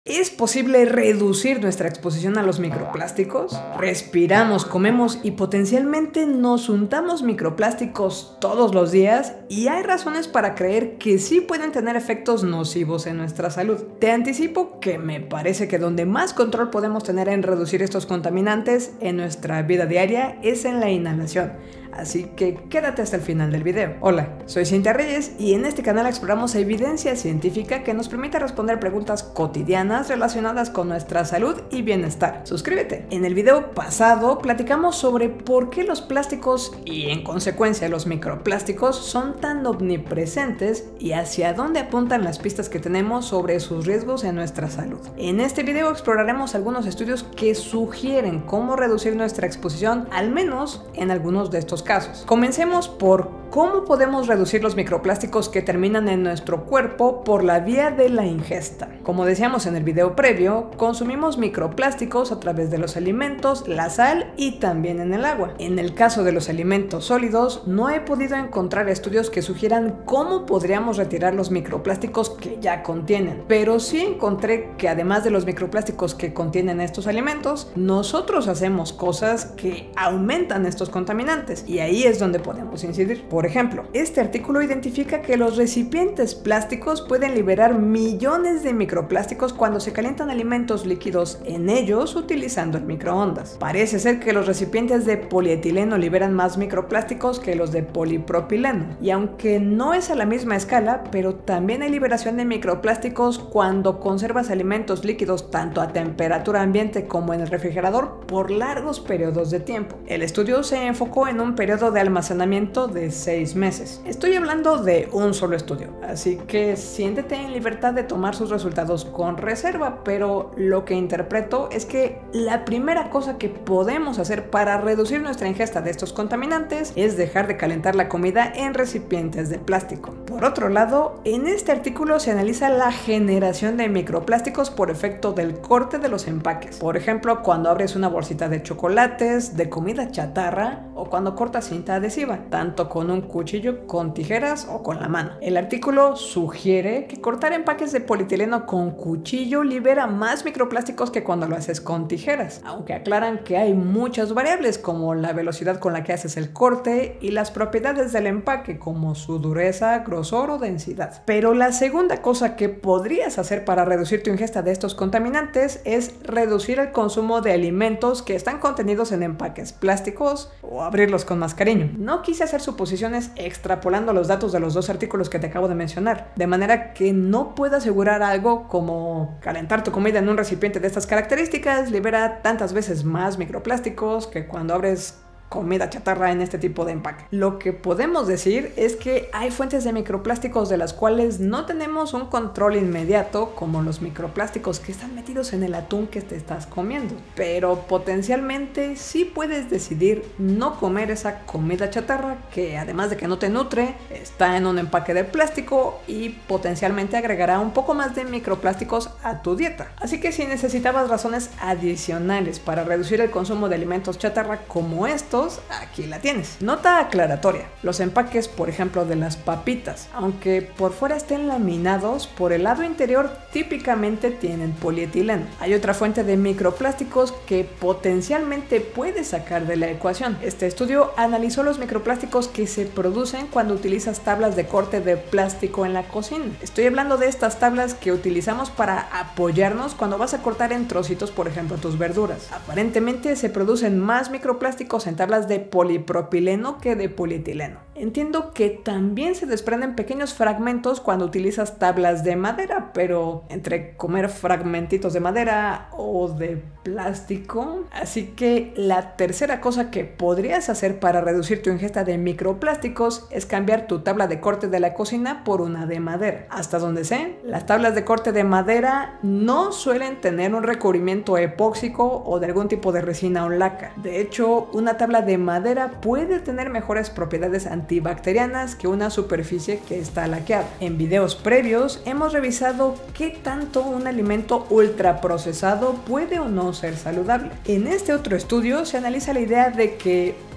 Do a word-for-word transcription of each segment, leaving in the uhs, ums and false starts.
¿Es posible reducir nuestra exposición a los microplásticos? Respiramos, comemos y potencialmente nos untamos microplásticos todos los días y hay razones para creer que sí pueden tener efectos nocivos en nuestra salud. Te anticipo que me parece que donde más control podemos tener en reducir estos contaminantes en nuestra vida diaria es en la inhalación. Así que quédate hasta el final del video. Hola, soy Cintia Reyes y en este canal exploramos evidencia científica que nos permite responder preguntas cotidianas relacionadas con nuestra salud y bienestar. Suscríbete. En el video pasado platicamos sobre por qué los plásticos y en consecuencia los microplásticos son tan omnipresentes y hacia dónde apuntan las pistas que tenemos sobre sus riesgos en nuestra salud. En este video exploraremos algunos estudios que sugieren cómo reducir nuestra exposición, al menos en algunos de estos casos. Comencemos por cómo podemos reducir los microplásticos que terminan en nuestro cuerpo por la vía de la ingesta. Como decíamos en el video previo, consumimos microplásticos a través de los alimentos, la sal y también en el agua. En el caso de los alimentos sólidos, no he podido encontrar estudios que sugieran cómo podríamos retirar los microplásticos que ya contienen, pero sí encontré que además de los microplásticos que contienen estos alimentos, nosotros hacemos cosas que aumentan estos contaminantes. Y ahí es donde podemos incidir. Por ejemplo, este artículo identifica que los recipientes plásticos pueden liberar millones de microplásticos cuando se calientan alimentos líquidos en ellos utilizando el microondas. Parece ser que los recipientes de polietileno liberan más microplásticos que los de polipropileno. Y aunque no es a la misma escala, pero también hay liberación de microplásticos cuando conservas alimentos líquidos tanto a temperatura ambiente como en el refrigerador por largos periodos de tiempo. El estudio se enfocó en un periodo de almacenamiento de seis meses. Estoy hablando de un solo estudio, así que siéntete en libertad de tomar sus resultados con reserva, pero lo que interpreto es que la primera cosa que podemos hacer para reducir nuestra ingesta de estos contaminantes es dejar de calentar la comida en recipientes de plástico. Por otro lado, en este artículo se analiza la generación de microplásticos por efecto del corte de los empaques. Por ejemplo, cuando abres una bolsita de chocolates, de comida chatarra o cuando cortas cinta adhesiva, tanto con un cuchillo, con tijeras o con la mano. El artículo sugiere que cortar empaques de polietileno con cuchillo libera más microplásticos que cuando lo haces con tijeras, aunque aclaran que hay muchas variables como la velocidad con la que haces el corte y las propiedades del empaque como su dureza, grosor o densidad. Pero la segunda cosa que podrías hacer para reducir tu ingesta de estos contaminantes es reducir el consumo de alimentos que están contenidos en empaques plásticos o abrirlos con más cariño. No quise hacer suposiciones extrapolando los datos de los dos artículos que te acabo de mencionar, de manera que no puedo asegurar algo como calentar tu comida en un recipiente de estas características libera tantas veces más microplásticos que cuando abres comida chatarra en este tipo de empaque. Lo que podemos decir es que hay fuentes de microplásticos de las cuales no tenemos un control inmediato, como los microplásticos que están metidos en el atún que te estás comiendo, pero potencialmente sí puedes decidir no comer esa comida chatarra que, además de que no te nutre, está en un empaque de plástico y potencialmente agregará un poco más de microplásticos a tu dieta. Así que si necesitabas razones adicionales para reducir el consumo de alimentos chatarra como estos, aquí la tienes. Nota aclaratoria: los empaques, por ejemplo, de las papitas, aunque por fuera estén laminados, por el lado interior típicamente tienen polietileno. Hay otra fuente de microplásticos que potencialmente puedes sacar de la ecuación. Este estudio analizó los microplásticos que se producen cuando utilizas tablas de corte de plástico en la cocina. Estoy hablando de estas tablas que utilizamos para apoyarnos cuando vas a cortar en trocitos, por ejemplo, tus verduras. Aparentemente se producen más microplásticos en tablas de polipropileno que de polietileno. Entiendo que también se desprenden pequeños fragmentos cuando utilizas tablas de madera, pero entre comer fragmentitos de madera o de plástico. Así que la tercera cosa que podrías hacer para reducir tu ingesta de microplásticos es cambiar tu tabla de corte de la cocina por una de madera. Hasta donde sé, las tablas de corte de madera no suelen tener un recubrimiento epóxico o de algún tipo de resina o laca. De hecho, una tabla de madera puede tener mejores propiedades antibacterianas que una superficie que está laqueada. En videos previos hemos revisado qué tanto un alimento ultraprocesado puede o no ser saludable. En este otro estudio se analiza la idea de que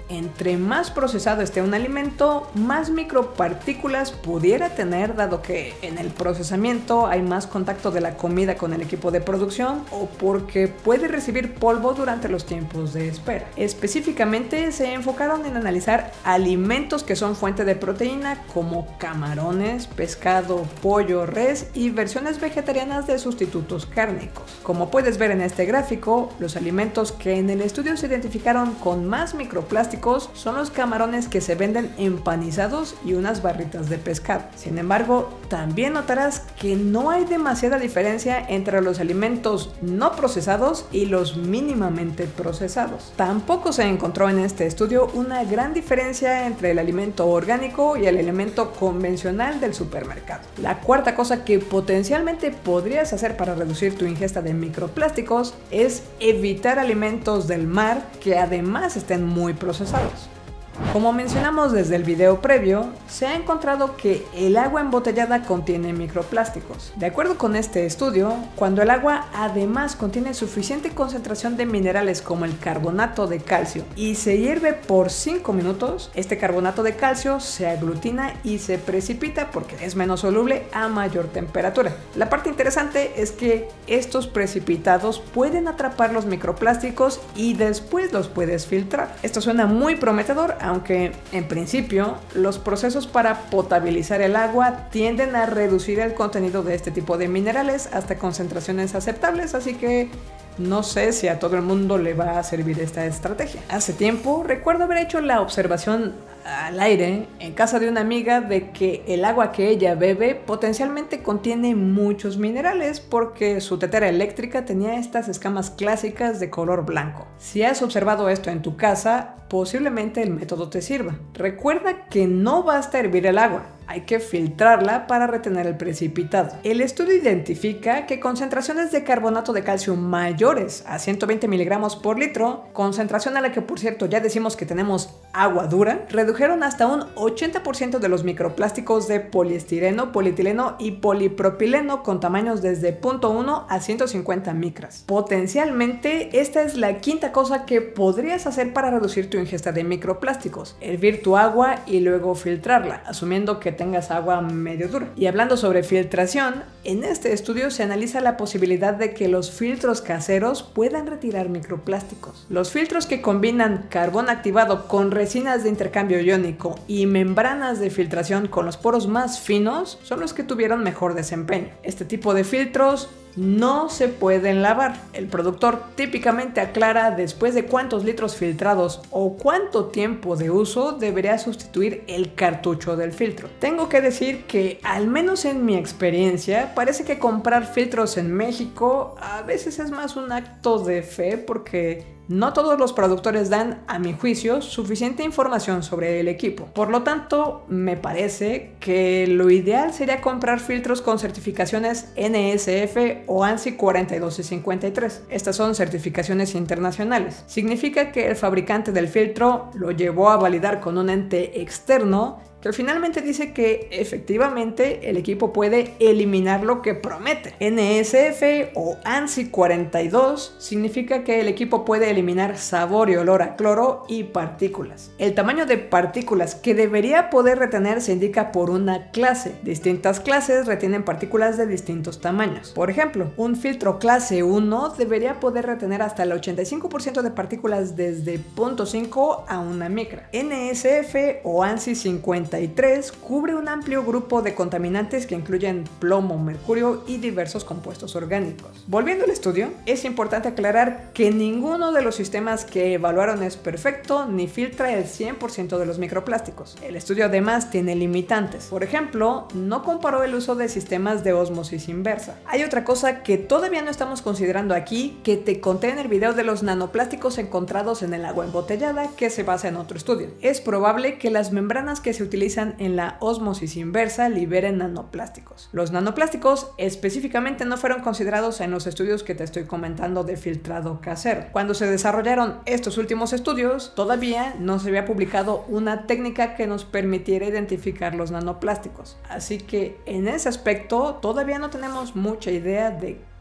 entre más procesado esté un alimento, más micropartículas pudiera tener, dado que en el procesamiento hay más contacto de la comida con el equipo de producción o porque puede recibir polvo durante los tiempos de espera. Específicamente se enfocaron en analizar alimentos que son fuente de proteína como camarones, pescado, pollo, res y versiones vegetarianas de sustitutos cárnicos. Como puedes ver en este gráfico, los alimentos que en el estudio se identificaron con más microplásticos son los camarones que se venden empanizados y unas barritas de pescado. Sin embargo, también notarás que no hay demasiada diferencia entre los alimentos no procesados y los mínimamente procesados. Tampoco se encontró en este estudio una gran diferencia entre el alimento orgánico y el alimento convencional del supermercado. La cuarta cosa que potencialmente podrías hacer para reducir tu ingesta de microplásticos es evitar alimentos del mar que además estén muy procesados. Como mencionamos desde el video previo, se ha encontrado que el agua embotellada contiene microplásticos. De acuerdo con este estudio, cuando el agua además contiene suficiente concentración de minerales como el carbonato de calcio y se hierve por cinco minutos, este carbonato de calcio se aglutina y se precipita porque es menos soluble a mayor temperatura. La parte interesante es que estos precipitados pueden atrapar los microplásticos y después los puedes filtrar. Esto suena muy prometedor, aunque en principio los procesos para potabilizar el agua tienden a reducir el contenido de este tipo de minerales hasta concentraciones aceptables, así que no sé si a todo el mundo le va a servir esta estrategia. Hace tiempo recuerdo haber hecho la observación al aire en casa de una amiga de que el agua que ella bebe potencialmente contiene muchos minerales porque su tetera eléctrica tenía estas escamas clásicas de color blanco. Si has observado esto en tu casa, posiblemente el método te sirva. Recuerda que no basta hervir el agua, hay que filtrarla para retener el precipitado. El estudio identifica que concentraciones de carbonato de calcio mayores a ciento veinte miligramos por litro, concentración a la que por cierto ya decimos que tenemos agua dura, redujeron hasta un ochenta por ciento de los microplásticos de poliestireno, polietileno y polipropileno con tamaños desde cero punto uno a ciento cincuenta micras. Potencialmente, esta es la quinta cosa que podrías hacer para reducir tu ingesta de microplásticos: hervir tu agua y luego filtrarla, asumiendo que tengas agua medio dura. Y hablando sobre filtración, en este estudio se analiza la posibilidad de que los filtros caseros puedan retirar microplásticos. Los filtros que combinan carbón activado con resinas de intercambio iónico y membranas de filtración con los poros más finos son los que tuvieron mejor desempeño. Este tipo de filtros no se pueden lavar. El productor típicamente aclara después de cuántos litros filtrados o cuánto tiempo de uso debería sustituir el cartucho del filtro. Tengo que decir que, al menos en mi experiencia, parece que comprar filtros en México a veces es más un acto de fe porque no todos los productores dan, a mi juicio, suficiente información sobre el equipo. Por lo tanto, me parece que lo ideal sería comprar filtros con certificaciones N S F o ANSI cuarenta y dos y cincuenta y tres. Estas son certificaciones internacionales. Significa que el fabricante del filtro lo llevó a validar con un ente externo que finalmente dice que efectivamente el equipo puede eliminar lo que promete. N S F o ANSI cuarenta y dos significa que el equipo puede eliminar sabor y olor a cloro y partículas. El tamaño de partículas que debería poder retener se indica por una clase. Distintas clases retienen partículas de distintos tamaños. Por ejemplo, un filtro clase uno debería poder retener hasta el ochenta y cinco por ciento de partículas desde cero punto cinco a una micra. N S F o ANSI cincuenta y tres cubre un amplio grupo de contaminantes que incluyen plomo, mercurio y diversos compuestos orgánicos. Volviendo al estudio, es importante aclarar que ninguno de los sistemas que evaluaron es perfecto ni filtra el cien por ciento de los microplásticos. El estudio además tiene limitantes. Por ejemplo, no comparó el uso de sistemas de ósmosis inversa. Hay otra cosa que todavía no estamos considerando aquí, que te conté en el video de los nanoplásticos encontrados en el agua embotellada, que se basa en otro estudio. Es probable que las membranas que se utilizan en la ósmosis inversa liberen nanoplásticos. Los nanoplásticos específicamente no fueron considerados en los estudios que te estoy comentando de filtrado casero. Cuando se desarrollaron estos últimos estudios, todavía no se había publicado una técnica que nos permitiera identificar los nanoplásticos. Así que en ese aspecto todavía no tenemos mucha idea de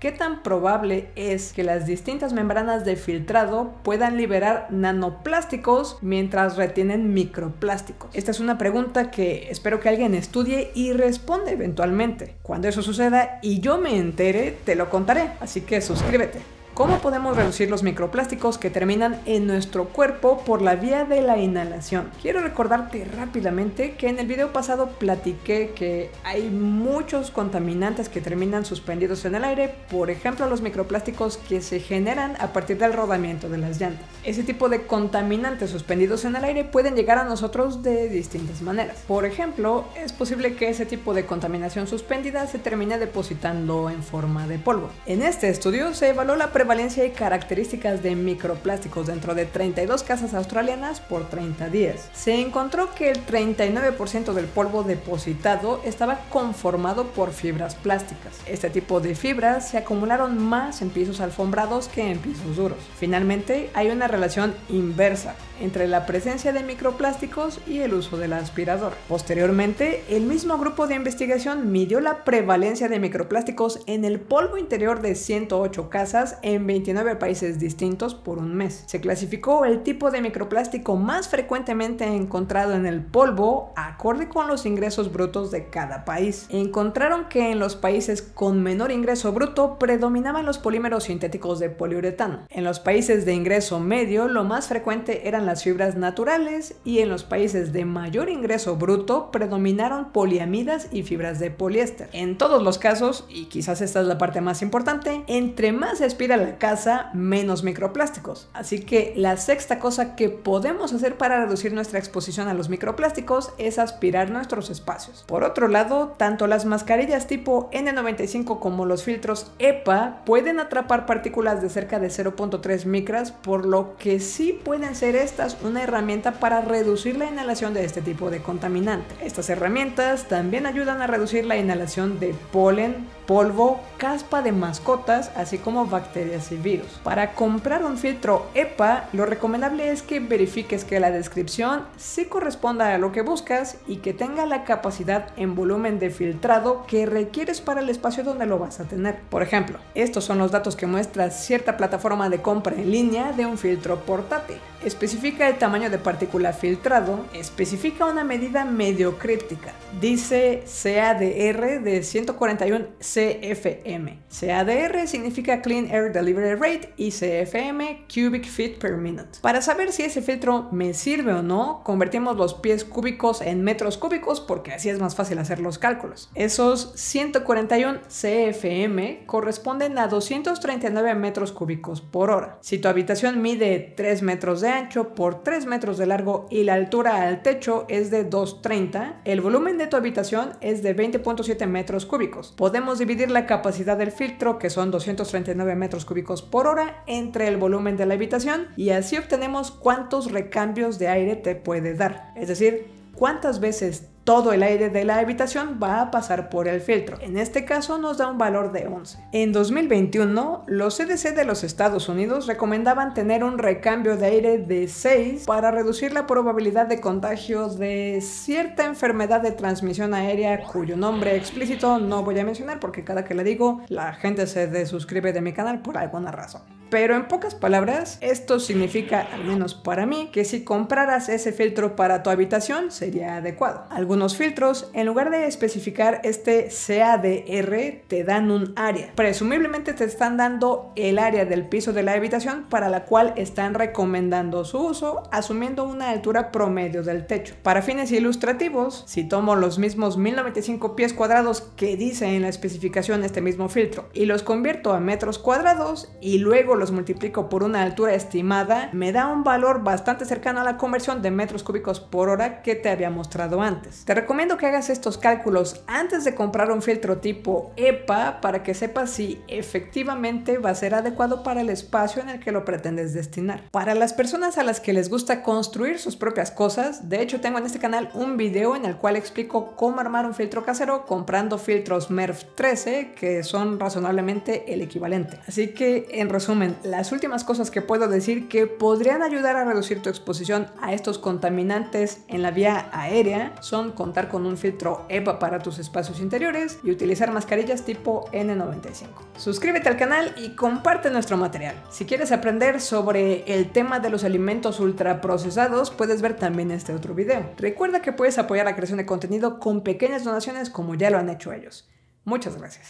¿qué tan probable es que las distintas membranas de filtrado puedan liberar nanoplásticos mientras retienen microplásticos? Esta es una pregunta que espero que alguien estudie y responda eventualmente. Cuando eso suceda y yo me entere, te lo contaré, así que suscríbete. ¿Cómo podemos reducir los microplásticos que terminan en nuestro cuerpo por la vía de la inhalación? Quiero recordarte rápidamente que en el video pasado platiqué que hay muchos contaminantes que terminan suspendidos en el aire, por ejemplo los microplásticos que se generan a partir del rodamiento de las llantas. Ese tipo de contaminantes suspendidos en el aire pueden llegar a nosotros de distintas maneras. Por ejemplo, es posible que ese tipo de contaminación suspendida se termine depositando en forma de polvo. En este estudio se evaluó la prevalencia y características de microplásticos dentro de treinta y dos casas australianas por treinta días. Se encontró que el treinta y nueve por ciento del polvo depositado estaba conformado por fibras plásticas. Este tipo de fibras se acumularon más en pisos alfombrados que en pisos duros. Finalmente, hay una relación inversa entre la presencia de microplásticos y el uso del aspirador. Posteriormente, el mismo grupo de investigación midió la prevalencia de microplásticos en el polvo interior de ciento ocho casas en veintinueve países distintos por un mes. Se clasificó el tipo de microplástico más frecuentemente encontrado en el polvo acorde con los ingresos brutos de cada país. Encontraron que en los países con menor ingreso bruto predominaban los polímeros sintéticos de poliuretano. En los países de ingreso medio, lo más frecuente eran las fibras naturales, y en los países de mayor ingreso bruto predominaron poliamidas y fibras de poliéster. En todos los casos, y quizás esta es la parte más importante, entre más se aspira la casa, menos microplásticos. Así que la sexta cosa que podemos hacer para reducir nuestra exposición a los microplásticos es aspirar nuestros espacios. Por otro lado, tanto las mascarillas tipo N noventa y cinco como los filtros EPA pueden atrapar partículas de cerca de cero punto tres micras, por lo que sí pueden ser estas una herramienta para reducir la inhalación de este tipo de contaminante. Estas herramientas también ayudan a reducir la inhalación de polen, polvo, caspa de mascotas, así como bacterias y virus. Para comprar un filtro EPA, lo recomendable es que verifiques que la descripción sí corresponda a lo que buscas y que tenga la capacidad en volumen de filtrado que requieres para el espacio donde lo vas a tener. Por ejemplo, estos son los datos que muestra cierta plataforma de compra en línea de un filtro portátil. Especifica el tamaño de partícula filtrado, especifica una medida medio críptica. Dice C A D R de ciento cuarenta y uno C F M. C A D R significa Clean Air Delivery Rate y C F M Cubic Feet per Minute. Para saber si ese filtro me sirve o no, convertimos los pies cúbicos en metros cúbicos porque así es más fácil hacer los cálculos. Esos ciento cuarenta y uno C F M corresponden a doscientos treinta y nueve metros cúbicos por hora. Si tu habitación mide tres metros de ancho por tres metros de largo y la altura al techo es de dos treinta, el volumen de tu habitación es de veinte punto siete metros cúbicos. Podemos dividir la capacidad del filtro, que son doscientos treinta y nueve metros cúbicos por hora, entre el volumen de la habitación y así obtenemos cuántos recambios de aire te puede dar, es decir, cuántas veces todo el aire de la habitación va a pasar por el filtro. En este caso nos da un valor de once. En dos mil veintiuno, los C D C de los Estados Unidos recomendaban tener un recambio de aire de seis para reducir la probabilidad de contagio de cierta enfermedad de transmisión aérea cuyo nombre explícito no voy a mencionar porque cada que le digo la gente se desuscribe de mi canal por alguna razón. Pero en pocas palabras, esto significa, al menos para mí, que si compraras ese filtro para tu habitación sería adecuado. Algunos filtros, en lugar de especificar este C A D R, te dan un área. Presumiblemente te están dando el área del piso de la habitación para la cual están recomendando su uso, asumiendo una altura promedio del techo. Para fines ilustrativos, si tomo los mismos mil noventa y cinco pies cuadrados que dice en la especificación este mismo filtro y los convierto a metros cuadrados y luego los multiplico por una altura estimada, me da un valor bastante cercano a la conversión de metros cúbicos por hora que te había mostrado antes. Te recomiendo que hagas estos cálculos antes de comprar un filtro tipo EPA para que sepas si efectivamente va a ser adecuado para el espacio en el que lo pretendes destinar. Para las personas a las que les gusta construir sus propias cosas, de hecho tengo en este canal un video en el cual explico cómo armar un filtro casero comprando filtros M E R V trece que son razonablemente el equivalente. Así que en resumen, las últimas cosas que puedo decir que podrían ayudar a reducir tu exposición a estos contaminantes en la vía aérea son contar con un filtro E P A para tus espacios interiores y utilizar mascarillas tipo N noventa y cinco. Suscríbete al canal y comparte nuestro material. Si quieres aprender sobre el tema de los alimentos ultraprocesados, puedes ver también este otro video. Recuerda que puedes apoyar la creación de contenido con pequeñas donaciones como ya lo han hecho ellos. Muchas gracias.